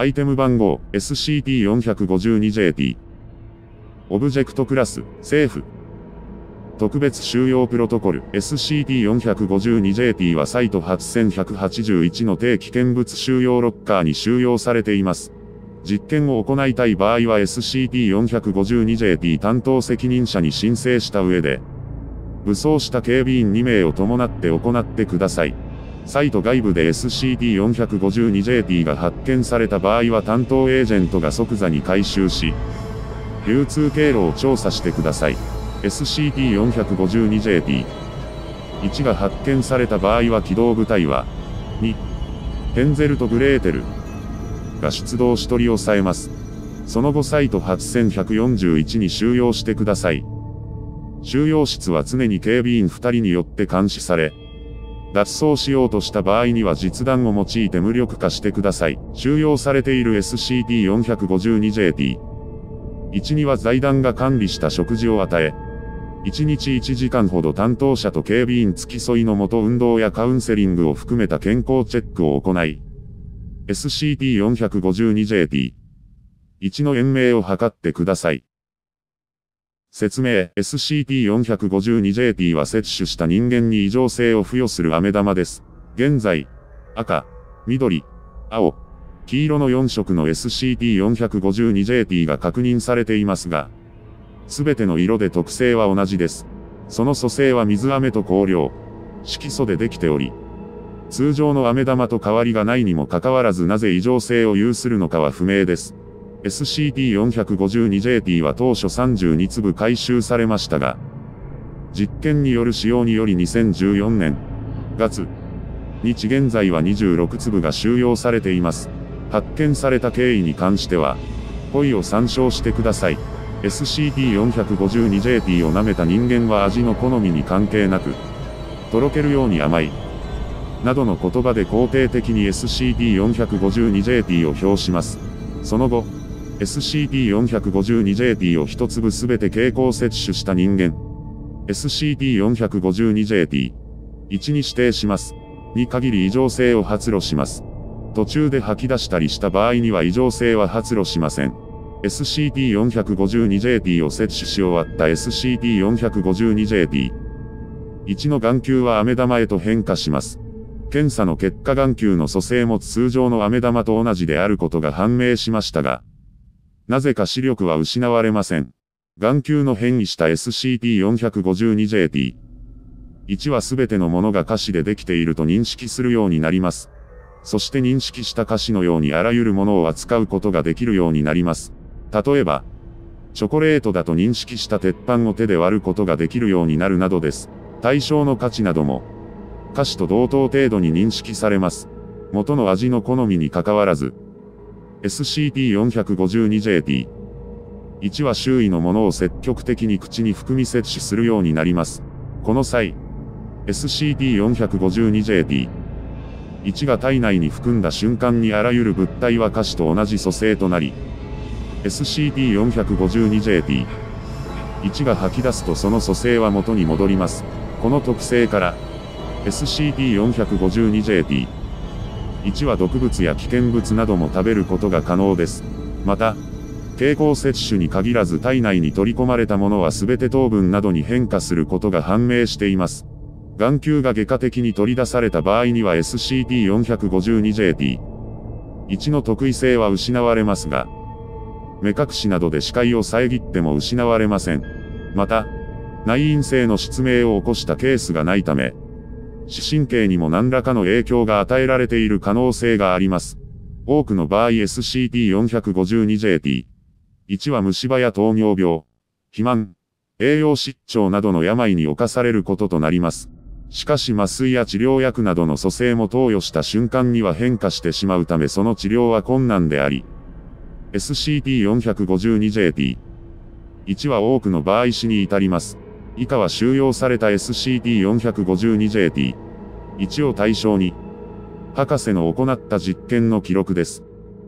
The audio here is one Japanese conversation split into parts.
アイテム番号 SCP-452JT。オブジェクトクラス、政府。特別収容プロトコル SCP-452JT はサイト8181の低危険物収容ロッカーに収容されています。実験を行いたい場合は SCP-452JT 担当責任者に申請した上で、武装した警備員2名を伴って行ってください。サイト外部で SCP-452JT が発見された場合は担当エージェントが即座に回収し、流通経路を調査してください。SCP-452JT。1が発見された場合は機動部隊は、2、ヘンゼルとグレーテルが出動し取り押さえます。その後サイト8141に収容してください。収容室は常に警備員2人によって監視され、脱走しようとした場合には実弾を用いて無力化してください。収容されている SCP-452JT。1には財団が管理した食事を与え、1日1時間ほど担当者と警備員付き添いのもと運動やカウンセリングを含めた健康チェックを行い、SCP-452JT。1の延命を図ってください。説明 SCP-452JT は摂取した人間に異常性を付与する飴玉です。現在、赤、緑、青、黄色の4色の SCP-452JT が確認されていますが、すべての色で特性は同じです。その組成は水飴と香料、色素でできており、通常の飴玉と変わりがないにもかかわらずなぜ異常性を有するのかは不明です。SCP-452JT は当初32粒回収されましたが、実験による使用により2014年月、日現在は26粒が収容されています。発見された経緯に関しては、ホイを参照してください。SCP-452JT を舐めた人間は味の好みに関係なく、とろけるように甘い、などの言葉で肯定的に SCP-452JT を評します。その後、SCP-452JT を一粒すべて経口摂取した人間、SCP-452JT、1に指定します。に限り異常性を発露します。途中で吐き出したりした場合には異常性は発露しません。SCP-452JT を摂取し終わった SCP-452JT。1の眼球は飴玉へと変化します。検査の結果眼球の組成も通常の飴玉と同じであることが判明しましたが、なぜか視力は失われません。眼球の変異した SCP-452JT。1はすべてのものが可視でできていると認識するようになります。そして認識した可視のようにあらゆるものを扱うことができるようになります。例えば、チョコレートだと認識した鉄板を手で割ることができるようになるなどです。対象の価値なども、可視と同等程度に認識されます。元の味の好みにかかわらず、SCP-452JT。1は周囲のものを積極的に口に含み摂取するようになります。この際、SCP-452JT。1が体内に含んだ瞬間にあらゆる物体は可視と同じ組成となり、SCP-452JT。1が吐き出すとその組成は元に戻ります。この特性から、SCP-452JT。1は毒物や危険物なども食べることが可能です。また、経口摂取に限らず体内に取り込まれたものは全て糖分などに変化することが判明しています。眼球が外科的に取り出された場合には SCP-452JT。1の特異性は失われますが、目隠しなどで視界を遮っても失われません。また、内因性の失明を起こしたケースがないため、視神経にも何らかの影響が与えられている可能性があります。多くの場合 SCP-452JT。1は虫歯や糖尿病、肥満、栄養失調などの病に侵されることとなります。しかし麻酔や治療薬などの組成も投与した瞬間には変化してしまうためその治療は困難であり、SCP-452JT。1は多くの場合死に至ります。以下は収容された SCP-452JT。1を対象に、博士の行った実験の記録です。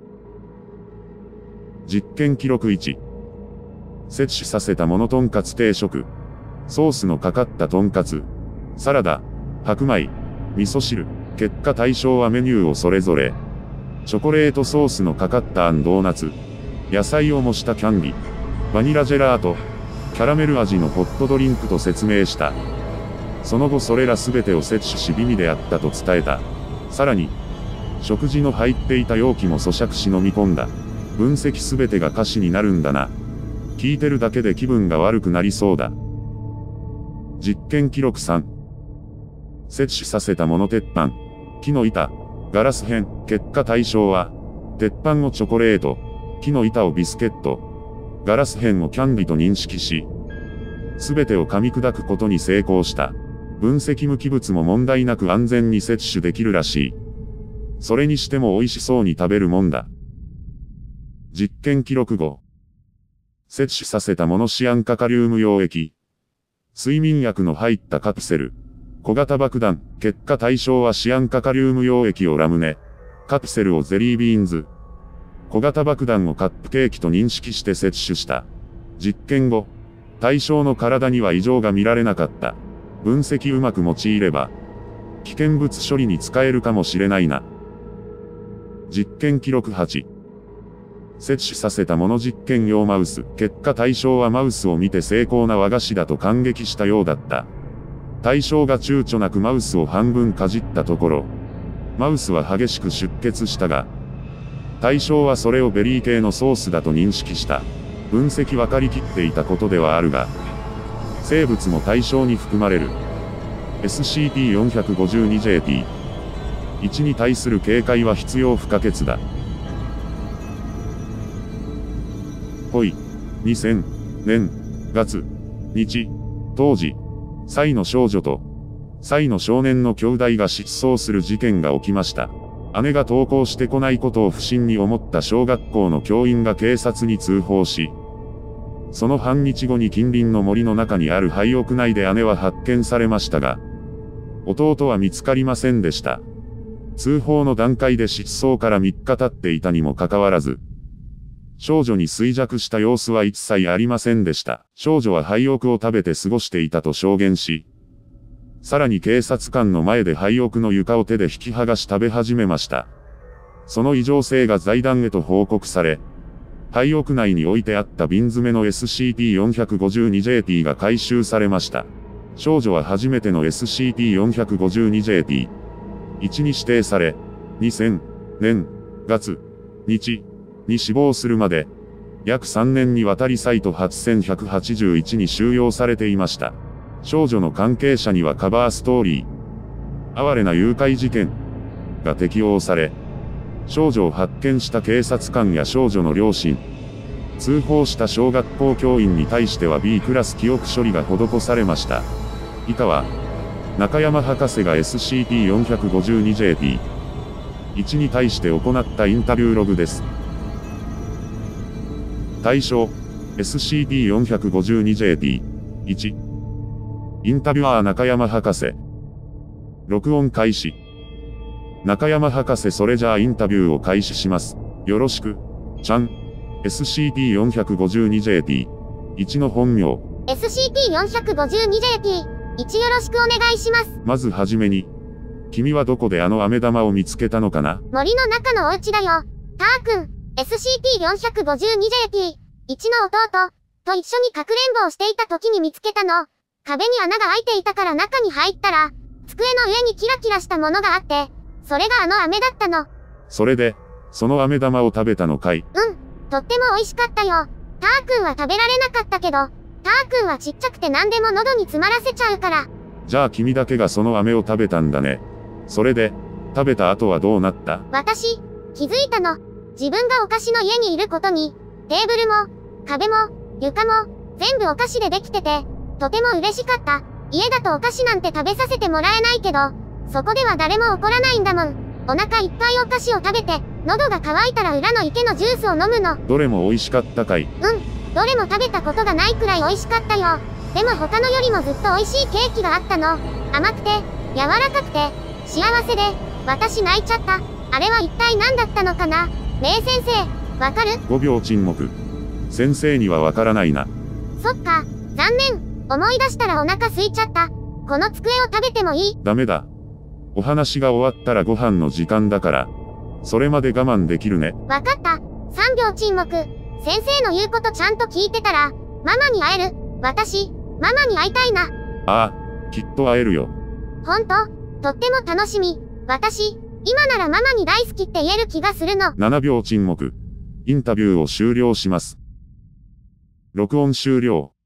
実験記録1。摂取させたものとんかつ定食。ソースのかかったとんかつ。サラダ、白米、味噌汁。結果対象はメニューをそれぞれ。 チョコレートソースのかかったドーナツ、野菜を模したキャンディ、バニラジェラート、キャラメル味のホットドリンクと説明した。その後それら全てを摂取し美味であったと伝えた。さらに、食事の入っていた容器も咀嚼し飲み込んだ。分析全てが歌詞になるんだな。聞いてるだけで気分が悪くなりそうだ。実験記録3。摂取させたもの鉄板、木の板、ガラス片、結果対象は、鉄板をチョコレート、木の板をビスケット、ガラス片をキャンディと認識し、全てを噛み砕くことに成功した。分析無機物も問題なく安全に摂取できるらしい。それにしても美味しそうに食べるもんだ。実験記録5。摂取させたものシアン化カリウム溶液。睡眠薬の入ったカプセル。小型爆弾。結果対象はシアン化カリウム溶液をラムネ。カプセルをゼリービーンズ。小型爆弾をカップケーキと認識して摂取した。実験後。対象の体には異常が見られなかった。分析うまく用いれば、危険物処理に使えるかもしれないな。実験記録8。摂取させたもの実験用マウス。結果対象はマウスを見て精巧な和菓子だと感激したようだった。対象が躊躇なくマウスを半分かじったところ、マウスは激しく出血したが、対象はそれをベリー系のソースだと認識した。分析分かりきっていたことではあるが、生物も対象に含まれる。SCP-452JP。1に対する警戒は必要不可欠だ。ほい。2000年月日当時、サイの少女とサイの少年の兄弟が失踪する事件が起きました。姉が登校してこないことを不審に思った小学校の教員が警察に通報し、その半日後に近隣の森の中にある廃屋内で姉は発見されましたが、弟は見つかりませんでした。通報の段階で失踪から3日経っていたにもかかわらず、少女に衰弱した様子は一切ありませんでした。少女は廃屋を食べて過ごしていたと証言し、さらに警察官の前で廃屋の床を手で引き剥がし食べ始めました。その異常性が財団へと報告され、廃屋内に置いてあった瓶詰めの SCP-452JP が回収されました。少女は初めての SCP-452JP1 に指定され、2000年月日に死亡するまで、約3年にわたりサイト8181に収容されていました。少女の関係者にはカバーストーリー、哀れな誘拐事件が適用され、少女を発見した警察官や少女の両親、通報した小学校教員に対しては B クラス記憶処理が施されました。以下は、中山博士が SCP-452JP1 に対して行ったインタビューログです。対象、SCP-452JP1。インタビュアー中山博士。録音開始。中山博士それじゃあインタビューを開始します。よろしく、ちゃん。SCP-452JP1 の本名。 SCP-452JP1 よろしくお願いします。 まずはじめに、君はどこであの飴玉を見つけたのかな？ 森の中のお家だよ。ター君、SCP-452JP1 の弟と一緒にかくれんぼをしていた時に見つけたの。壁に穴が開いていたから中に入ったら、机の上にキラキラしたものがあって、それがあの飴だったの。 それで、その飴玉を食べたのかい？ とっても美味しかったよ。ター君は食べられなかったけど、ター君はちっちゃくて何でも喉に詰まらせちゃうから。 じゃあ君だけがその飴を食べたんだね。それで、食べた後はどうなった？ 私、気づいたの。自分がお菓子の家にいることに、テーブルも、壁も、床も、全部お菓子でできてて、とても嬉しかった。家だとお菓子なんて食べさせてもらえないけど、そこでは誰も怒らないんだもん。お腹いっぱいお菓子を食べて、喉が渇いたら裏の池のジュースを飲むの。 どれも美味しかったかい？ どれも食べたことがないくらい美味しかったよ。でも他のよりもずっと美味しいケーキがあったの。甘くて、柔らかくて、幸せで、私泣いちゃった。あれは一体何だったのかな？ねえ先生、わかる ？5秒沈黙。先生にはわからないな。 そっか、残念。思い出したらお腹空いちゃった。この机を食べてもいい？ ダメだ。お話が終わったらご飯の時間だから、 それまで我慢できるね。 わかった。3秒沈黙。先生の言うことちゃんと聞いてたら、ママに会える。私、ママに会いたいな。 ああ、きっと会えるよ。 ほんと、とっても楽しみ。私、今ならママに大好きって言える気がするの。 7秒沈黙。インタビューを終了します。録音終了。